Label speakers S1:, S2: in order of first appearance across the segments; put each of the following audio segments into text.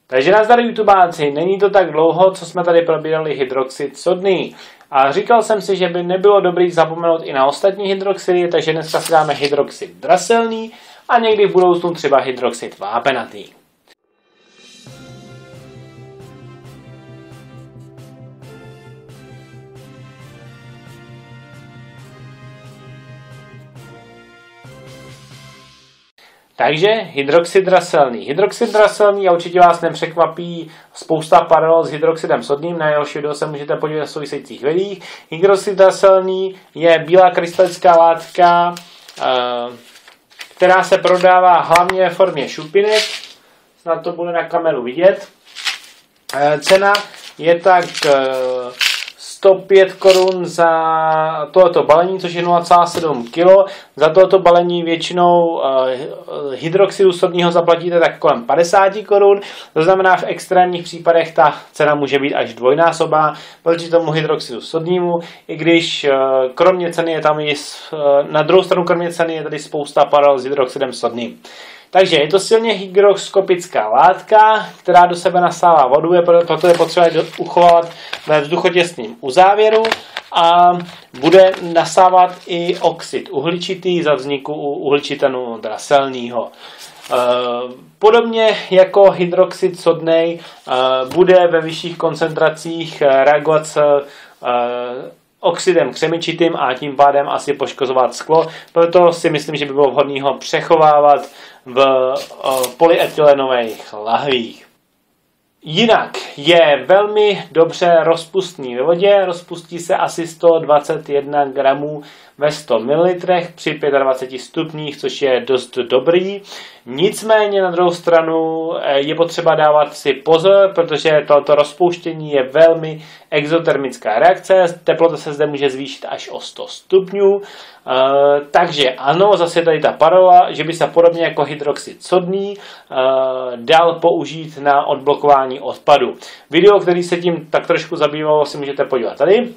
S1: Takže nazdar YouTubáci, není to tak dlouho, co jsme tady probírali hydroxid sodný. A říkal jsem si, že by nebylo dobrý zapomenout i na ostatní hydroxidy, takže dneska si dáme hydroxid draselný a někdy v budoucnu třeba hydroxid vápenatý. Takže hydroxid draselný. Hydroxid draselný a určitě vás nepřekvapí spousta paralel s hydroxidem sodným, na jehož video se můžete podívat v souvisejících videích. Hydroxid draselný je bílá krystalická látka, která se prodává hlavně ve formě šupinek. Snad to bude na kameru vidět. Cena je tak 105 korun za tohoto balení, což je 0,7 kg. Za tohoto balení většinou hydroxidu sodného zaplatíte tak kolem 50 korun. To znamená, v extrémních případech ta cena může být až dvojnásobná proti tomu hydroxidu sodnému, i když kromě ceny je tam i na druhou stranu kromě ceny je tady spousta paralel s hydroxidem sodným. Takže je to silně hygroskopická látka, která do sebe nasává vodu, proto je potřeba uchovávat ve vzduchotěsném uzávěru a bude nasávat i oxid uhličitý za vzniku uhličitanu draselného. Podobně jako hydroxid sodnej bude ve vyšších koncentracích reagovat s oxidem křemičitým a tím pádem asi poškozovat sklo. Proto si myslím, že by bylo vhodné ho přechovávat v polyetylenových lahvích. Jinak je velmi dobře rozpustný ve vodě, rozpustí se asi 121 gramů ve 100 ml při 25 stupních, což je dost dobrý. Nicméně na druhou stranu je potřeba dávat si pozor, protože toto rozpouštění je velmi exotermická reakce, teplota se zde může zvýšit až o 100 stupňů. Takže ano, zase tady ta paralela, že by se podobně jako hydroxid sodný dal použít na odblokování odpadu. Video, který se tím tak trošku zabývalo, si můžete podívat tady.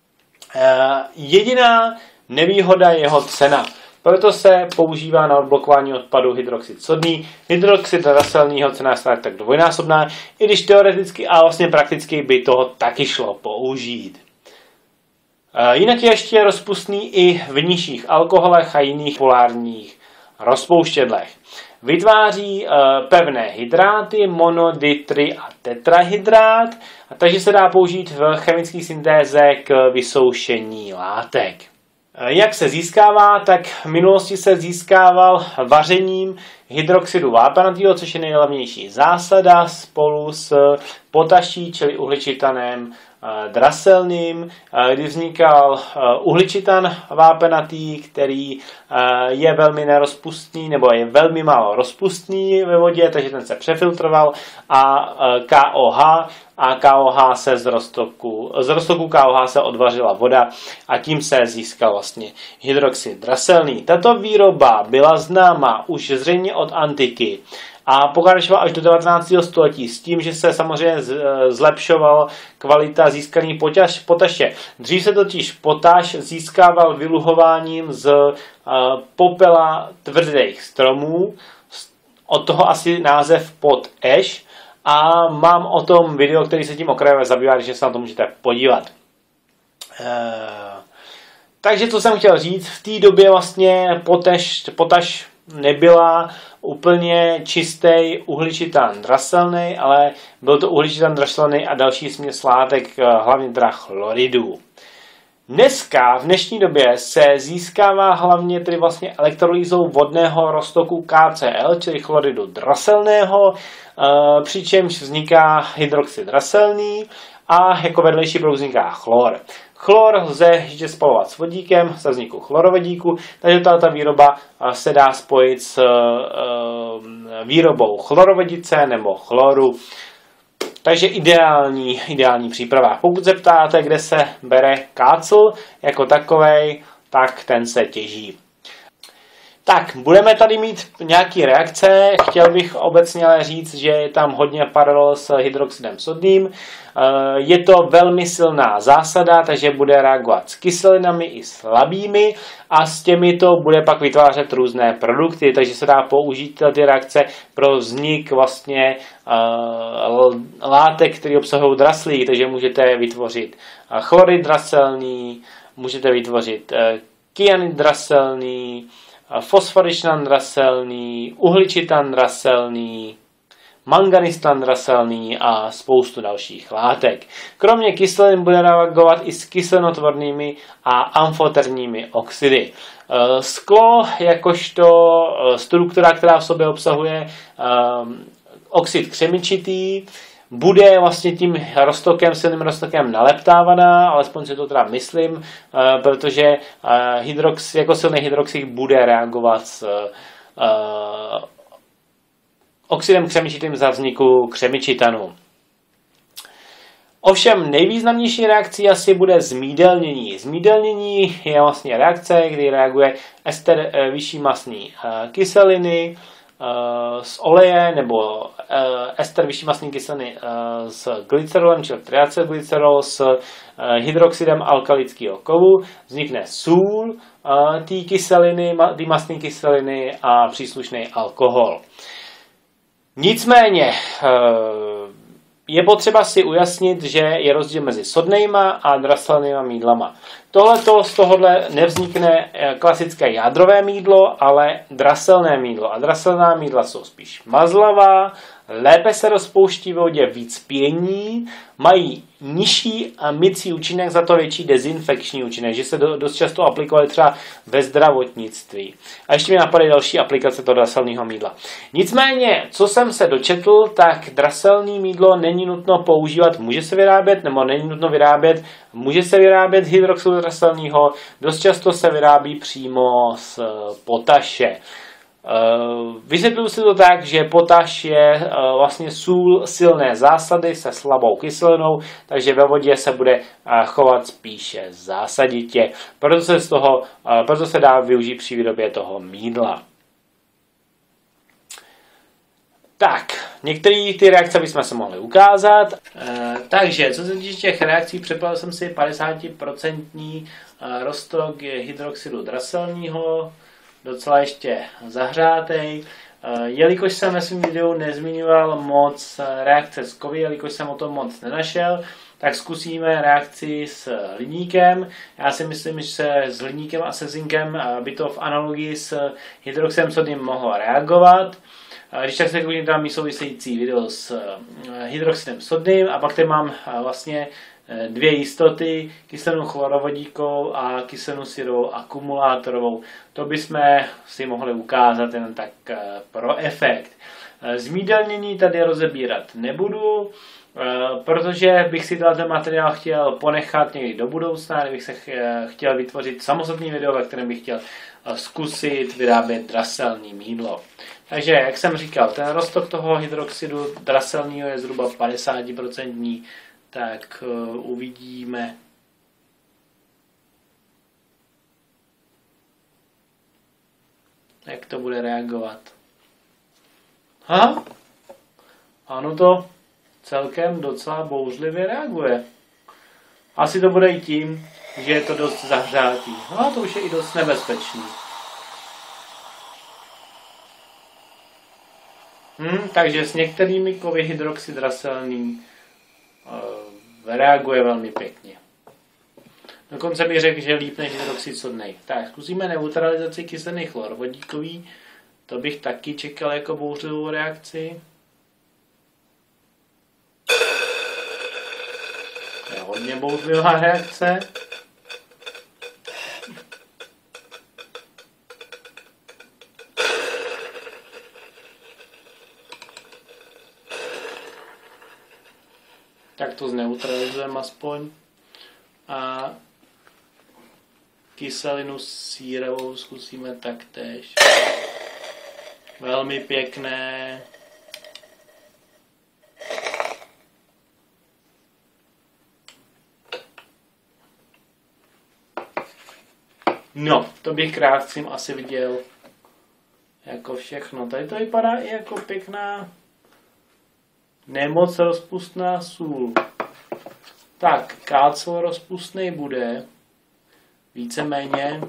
S1: Jediná nevýhoda je jeho cena. Proto se používá na odblokování odpadu hydroxid sodný. Hydroxid draselného cena je tak dvojnásobná, i když teoreticky a vlastně prakticky by toho taky šlo použít. Jinak je ještě rozpustný i v nižších alkoholech a jiných polárních rozpouštědlech. Vytváří pevné hydráty, monoditry a tetrahydrát, takže se dá použít v chemické syntéze k vysoušení látek. Jak se získává, tak v minulosti se získával vařením hydroxidu vápenatého, což je nejhlavnější zásada, spolu s potaší, čili uhličitanem draselným, kdy vznikal uhličitan vápenatý, který je velmi nerozpustný nebo je velmi málo rozpustný ve vodě, takže ten se přefiltroval a KOH se z roztoku KOH se odvařila voda a tím se získal vlastně hydroxid draselný. Tato výroba byla známa už zřejmě od antiky a pokračovala až do 19. století s tím, že se samozřejmě zlepšovala kvalita získaný potaše. Dřív se totiž potaš získával vyluhováním z popela tvrdých stromů, od toho asi název potash, a mám o tom video, který se tím okrajově zabývá, když se na to můžete podívat. Takže co jsem chtěl říct, v té době vlastně potaš nebyla úplně čistý uhličitan draselný, ale byl to uhličitan draselný a další směs látek, hlavně teda chloridů. V dnešní době se získává hlavně tedy vlastně elektrolýzou vodného roztoku KCl, čili chloridu draselného, přičemž vzniká hydroxid draselný a jako vedlejší produkt vzniká chlor. Chlor lze ještě spalovat s vodíkem za vzniku chlorovodíku, takže tato výroba se dá spojit s výrobou chlorovodice nebo chloru. Takže ideální příprava. Pokud se ptáte, kde se bere kácel jako takovej, tak ten se těží. Tak, budeme tady mít nějaké reakce. Chtěl bych obecně ale říct, že je tam hodně paralel s hydroxidem sodným. Je to velmi silná zásada, takže bude reagovat s kyselinami i slabými a s těmito bude pak vytvářet různé produkty, takže se dá použít ty reakce pro vznik vlastně látek, které obsahují draslík, takže můžete vytvořit chlorid draselný, můžete vytvořit kyanid draselný, fosforičnan draselný, uhličitan draselný, manganistan draselný a spoustu dalších látek. Kromě kyselin bude reagovat i s kyselinotvornými a amfoterními oxidy. Sklo jakožto struktura, která v sobě obsahuje oxid křemičitý, bude vlastně tím silným roztokem naleptávaná, alespoň si to teda myslím, protože jako silný hydroxid bude reagovat s oxidem křemičitým za vzniku křemičitanu. Ovšem nejvýznamnější reakcí asi bude zmídelnění. Zmídelnění je vlastně reakce, kdy reaguje ester vyšší masní kyseliny z oleje nebo ester vyšší masní kyseliny s glycerolem, čili triacylglycerol s hydroxidem alkalického kovu. Vznikne sůl té kyseliny, té masné kyseliny a příslušný alkohol. Nicméně je potřeba si ujasnit, že je rozdíl mezi sodnejma a draselnýma mýdlama. Z tohohle nevznikne klasické jádrové mýdlo, ale draselné mýdlo. A draselná mýdla jsou spíš mazlavá, lépe se rozpouští v vodě, víc pění, mají nižší a mycí účinek, za to větší dezinfekční účinek, že se dost často aplikovaly třeba ve zdravotnictví. A ještě mi napadají další aplikace toho draselného mýdla. Nicméně, co jsem se dočetl, tak draselný mýdlo není nutno používat, může se vyrábět, nebo není nutno vyrábět, může se vyrábět hydroxidu draselného, dost často se vyrábí přímo z potaše. Vysvětluji si to tak, že potaš je vlastně sůl silné zásady se slabou kyselinou, takže ve vodě se bude chovat spíše zásaditě. Proto se dá využít při výrobě toho mýdla. Tak, některé ty reakce bychom se mohli ukázat. Takže, co se týče těch reakcí, připravil jsem si 50% roztok hydroxidu draselného, docela ještě zahřátej. Jelikož jsem ve svém videu nezmiňoval moc reakce s kovy, jelikož jsem o tom moc nenašel, tak zkusíme reakci s hliníkem. Já si myslím, že s hliníkem a se zinkem by to v analogii s hydroxidem sodným mohlo reagovat. Když tak se koukněte tam související video s hydroxidem sodným a pak tady mám vlastně dvě jistoty, kyselinu chlorovodíkovou a kyselinu syrovou akumulátorovou. To bychom si mohli ukázat jen tak pro efekt. Zmídelnění tady rozebírat nebudu, protože bych si ten materiál chtěl ponechat někdy do budoucna, kdybych se chtěl vytvořit samostatný video, ve kterém bych chtěl zkusit vyrábět draselný mýdlo. Takže, jak jsem říkal, ten roztok toho hydroxidu draselného je zhruba 50%, tak uvidíme. Jak to bude reagovat. Ano, to celkem docela bouřlivě reaguje. Asi to bude i tím, že je to dost zahřátý. To už je i dost nebezpečný. Takže s některými kovy hydroxid draselný reaguje velmi pěkně. Dokonce bych řekl, že líp než hydroxid sodný. Tak, zkusíme neutralizaci kyseliny chlorovodíkový. To bych taky čekal jako bouřlivou reakci. To je hodně bouřlivá reakce. Tak to zneutralizujeme aspoň. A kyselinu sírovou zkusíme taktéž. Velmi pěkné. No, to bych krátcím asi viděl jako všechno. Tady to vypadá i jako pěkná, nemoc rozpustná sůl. Tak, kácel rozpustný bude. Víceméně.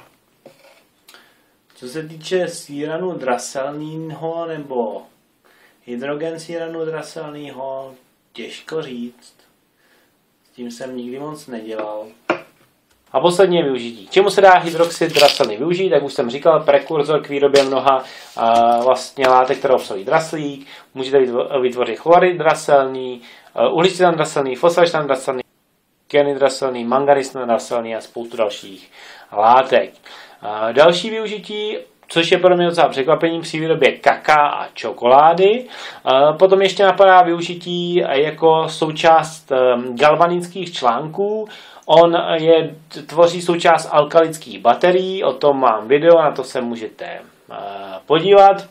S1: Co se týče síranu draselného nebo hydrogen síranu draselného, těžko říct. S tím jsem nikdy moc nedělal. A poslední využití. K čemu se dá hydroxid draselný využít? Jak už jsem říkal, prekurzor k výrobě mnoha vlastně látek, které obsahují draslík. Můžete vytvořit chlorid draselný, uhličitan draselný, fosforičitan draselný, kyanid draselný, manganistan draselný a spoustu dalších látek. Další využití, což je pro mě docela překvapením při výrobě kakaa a čokolády. Potom ještě napadá využití jako součást galvanických článků. On tvoří součást alkalických baterií, o tom mám video, na to se můžete podívat.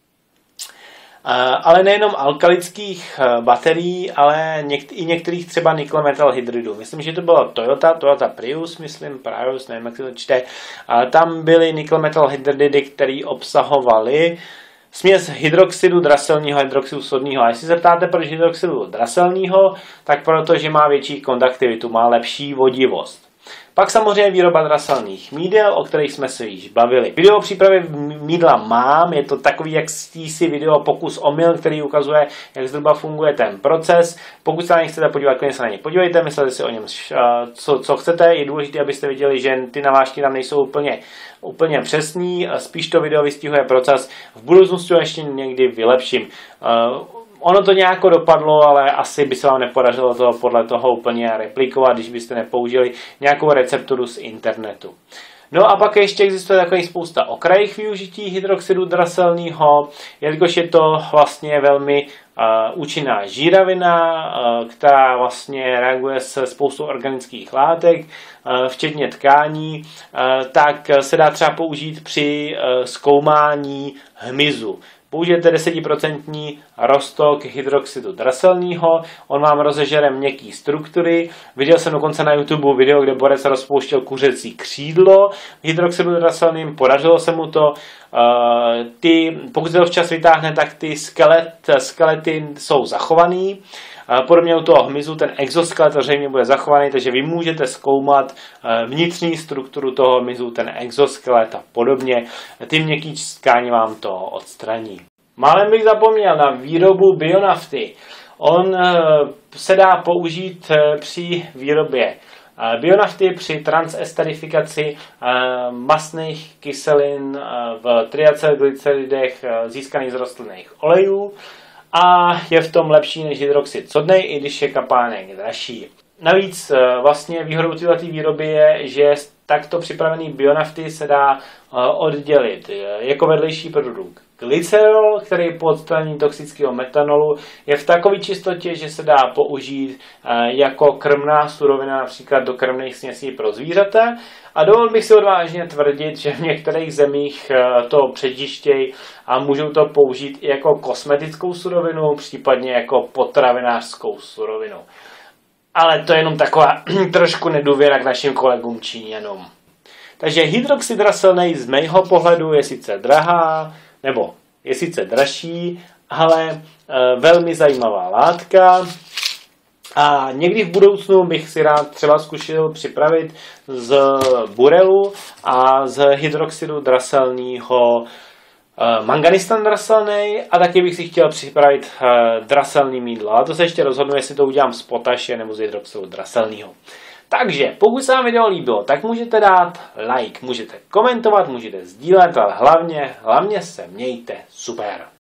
S1: Ale nejenom alkalických baterií, ale i některých třeba nickel metal hydridů. Myslím, že to bylo Toyota Prius, nevím, jak se to čte. Tam byly nickel metal hydridy, které obsahovaly směs hydroxidu draselného a hydroxidu sodného. A jestli se ptáte, proč hydroxidu draselného, tak protože má větší konduktivitu, má lepší vodivost. Pak samozřejmě výroba draselných mídel, o kterých jsme se již bavili. Video o přípravě mídla mám, je to takový si video pokus omyl, který ukazuje, jak zhruba funguje ten proces. Pokud se na něj chcete podívat, klidně se na něj podívejte, myslete si o něm, co chcete. Je důležité, abyste viděli, že ty navážky tam nejsou úplně přesný, spíš to video vystihuje proces. V budoucnosti ještě někdy vylepším. Ono to nějak dopadlo, ale asi by se vám nepodařilo to podle toho úplně replikovat, když byste nepoužili nějakou recepturu z internetu. No a pak ještě existuje takových spousta okrajích využití hydroxidu draselného, jelikož je to vlastně velmi účinná žíravina, která vlastně reaguje se spoustou organických látek, včetně tkání, tak se dá třeba použít při zkoumání hmyzu. Použijete 10% roztok hydroxidu draselného, on vám rozežere měkký struktury. Viděl jsem dokonce na YouTube video, kde borec rozpouštěl kuřecí křídlo hydroxidu draselným, podařilo se mu to. Pokud se to včas vytáhne, tak ty skelety jsou zachovaný. Podobně u toho hmyzu ten exoskelet zřejmě bude zachovaný, takže vy můžete zkoumat vnitřní strukturu toho hmyzu, ten exoskelet a podobně. Ty měkký tkání vám to odstraní. Málem bych zapomněl na výrobu bionafty. On se dá použít při výrobě bionafty při transesterifikaci mastných kyselin v triacylglyceridech získaných z rostlinných olejů a je v tom lepší než hydroxid sodný, i když je kapánek dražší. Navíc vlastně výhodou této výroby je, že takto připravený bionafty se dá oddělit jako vedlejší produkt. Glycerol, který po odstranění toxického metanolu je v takové čistotě, že se dá použít jako krmná surovina například do krmných směsí pro zvířata. A dovolil bych si odvážně tvrdit, že v některých zemích to přečištějí a můžou to použít i jako kosmetickou surovinu, případně jako potravinářskou surovinu. Ale to je jenom taková trošku nedůvěra k našim kolegům Číňanům. Takže hydroxid draselný z mého pohledu je sice drahá, nebo je sice dražší, ale velmi zajímavá látka. A někdy v budoucnu bych si rád třeba zkusil připravit z burelu a z hydroxidu draselného manganistan draselný a taky bych si chtěl připravit draselný mýdlo. A to se ještě rozhodnu, jestli to udělám z potaše nebo z hydroxidu draselného. Takže pokud se vám video líbilo, tak můžete dát like, můžete komentovat, můžete sdílet, ale hlavně se mějte super.